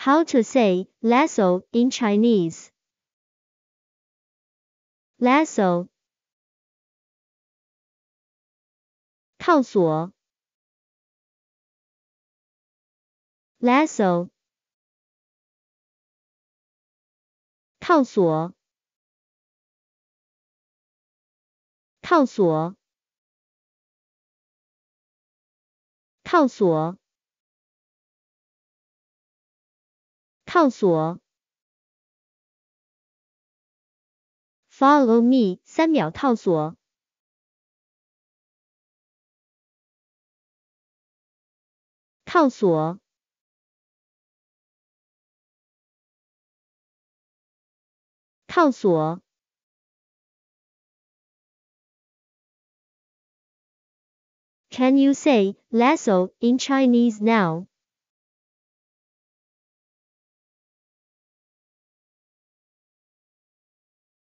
How to say lasso in Chinese? Lasso 套索 lasso 套索套索套索套索 Follow me 3秒套索套索套索 Can you say lasso in Chinese now?